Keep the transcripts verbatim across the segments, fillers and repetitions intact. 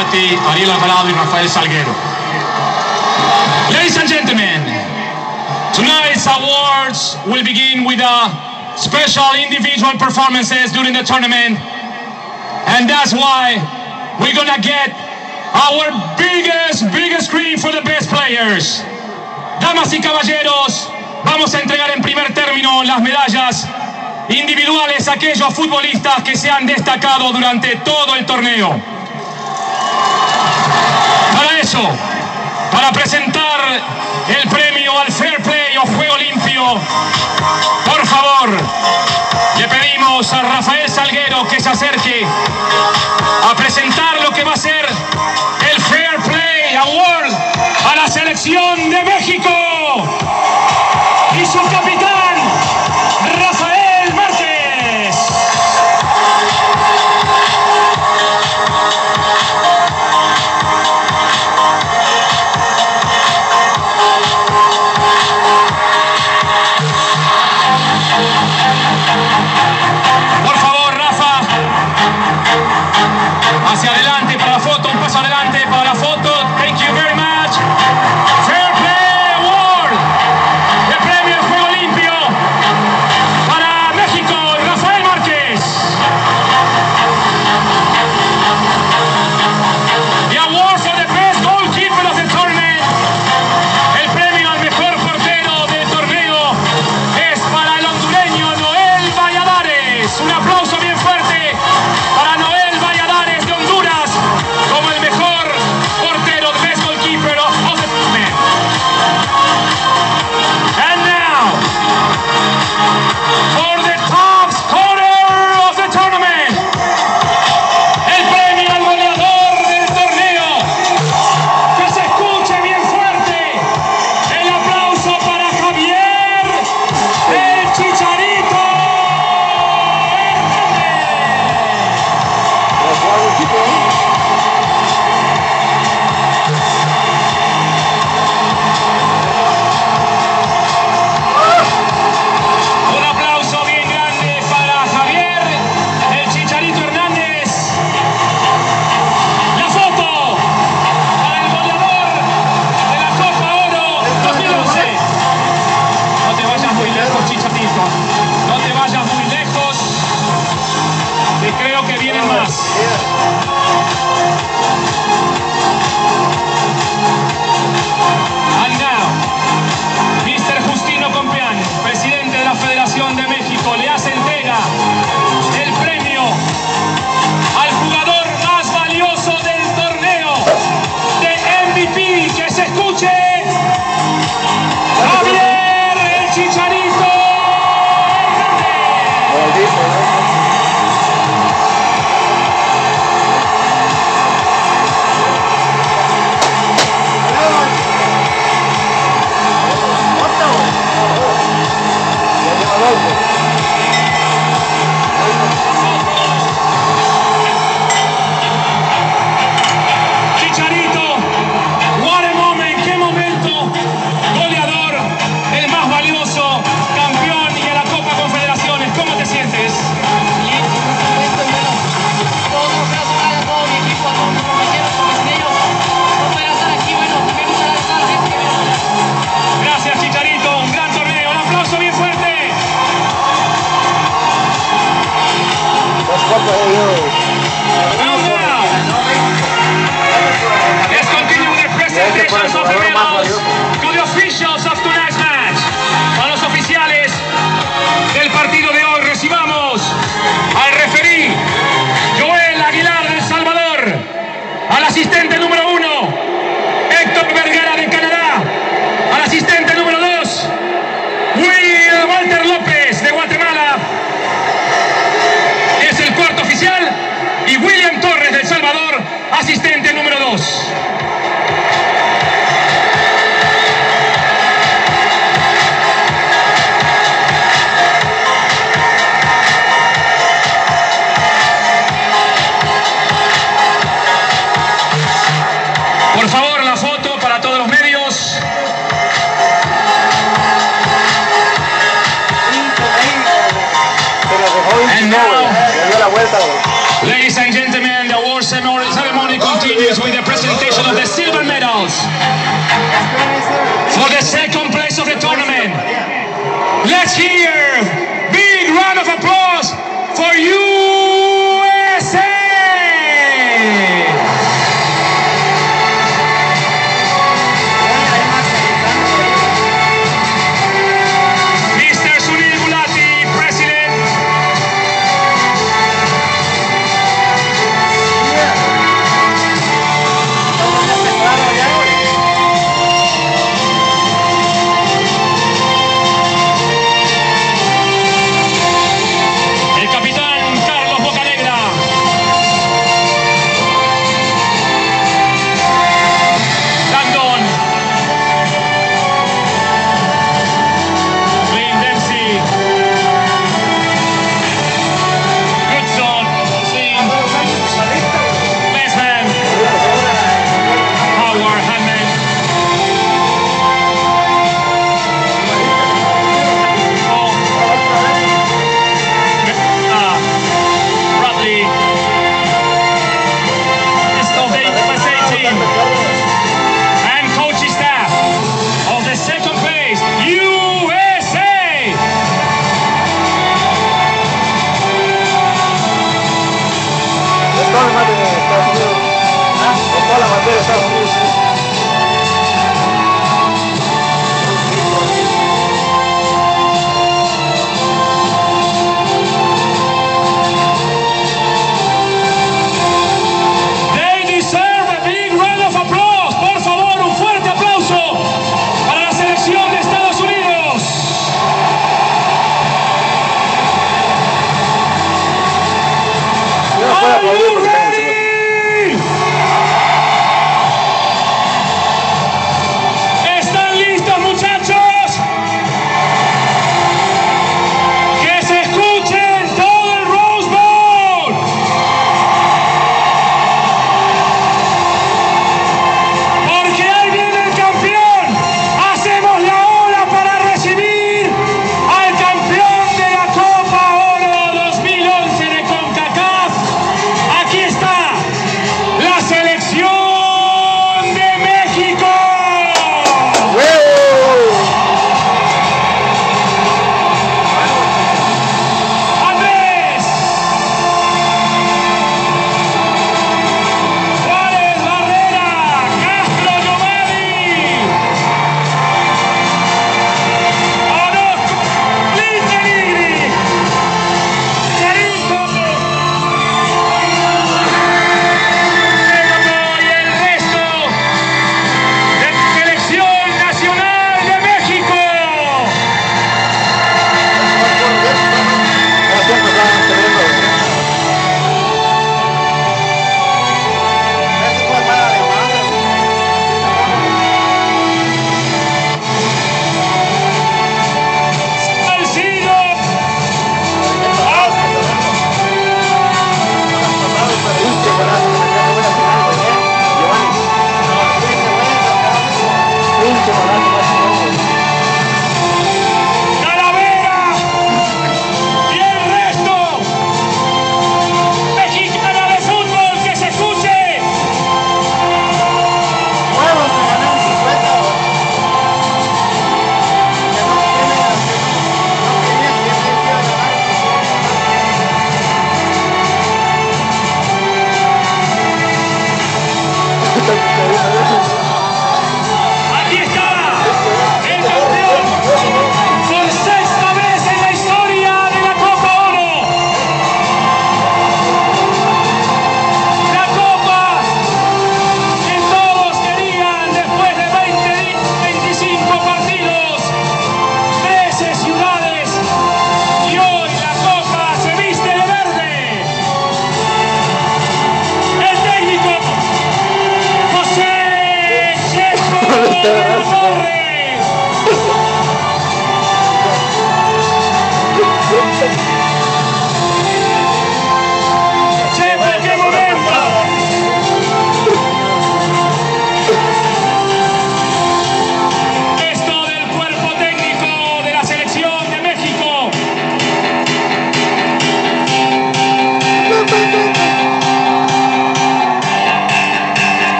Gatti, Ariel Alvarado y Rafael Salguero. Ladies and gentlemen, tonight's awards will begin with a special individual performances during the tournament, and that's why we're gonna get our biggest, biggest screen for the best players. Damas y caballeros, vamos a entregar en primer término las medallas individuales a aquellos futbolistas que se han destacado durante todo el torneo. Para eso, para presentar el premio al Fair Play o Juego Limpio, por favor, le pedimos a Rafael Salguero que se acerque a presentar lo que va a ser el Fair Play Award a la selección de México y su capitán, Rafael Márquez. Por favor, Rafa, hacia adelante para la foto, un paso adelante para la foto. Thank you very much. Fair Play Award, el premio del Juego Limpio para México y Rafael Márquez. The award for the best goalkeeper of the tournament, el premio al mejor portero del torneo, es para el hondureño Noel Valladares. Un aplauso bien fuerte para Noel Valladares de Honduras como el mejor portero, the best goalkeeper of the tournament. And now, for the top scorer of the tournament, el premio al goleador del torneo. Que se escuche bien fuerte el aplauso para Javier el Chicharito Un aplauso bien grande para Javier el Chicharito Hernández. La foto para el goleador de la Copa Oro dos mil once. No te vayas muy lejos, Chicharito. No te vayas muy lejos, que creo que vienen más. And now, mister Justino Compeán, presidente de la Federación de México, le hace entrega el premio al jugador más valioso del torneo, de M V P. Que se escuche Javier el Chicharito Hernández. Chicharito, what a moment, qué momento. Goleador, el más valioso, campeón y en la Copa Confederaciones. ¿Cómo te sientes? Gracias, Chicharito, un gran torneo. Un aplauso bien fuerte. Now, now, let's continue with the presentations of the medals to the officials of tonight's match. A los oficiales del partido de hoy recibamos al referí Joel Aguilar de El Salvador, al asistente número uno Héctor Vergara de Canadá, al asistente número dos Will Walter López de Guatemala, es el cuarto oficial, y William Torres de El Salvador, asistente número dos. Por favor, la foto para todos los medios. And now, ladies and gentlemen, the award ceremony continues. judges with the presentation of the silver medals for the second place of the tournament. Let's hear big round of applause for U S A!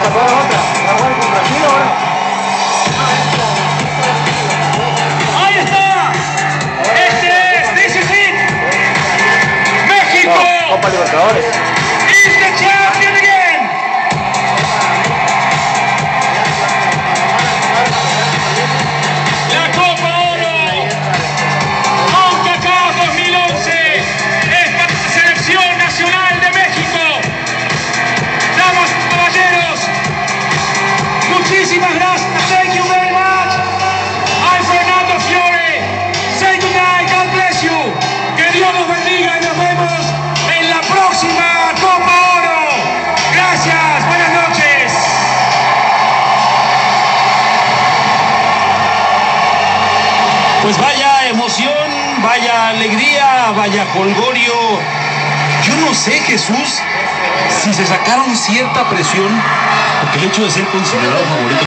Ahí está. Este es, this is it. México. No, Copa Libertadores. Is the champion again. La Copa Oro CONCACAF dos mil once es para la Selección Nacional de México. Damas y caballeros, muchísimas gracias. Thank you very much. I'm Fernando Fiore. Say good night. God bless you. Que Dios los bendiga y nos vemos en la próxima Copa Oro. Gracias. Buenas noches. Pues vaya emoción, vaya alegría, vaya jolgorio. Yo no sé, Jesús, si se sacaron cierta presión, porque el hecho de ser considerado favorito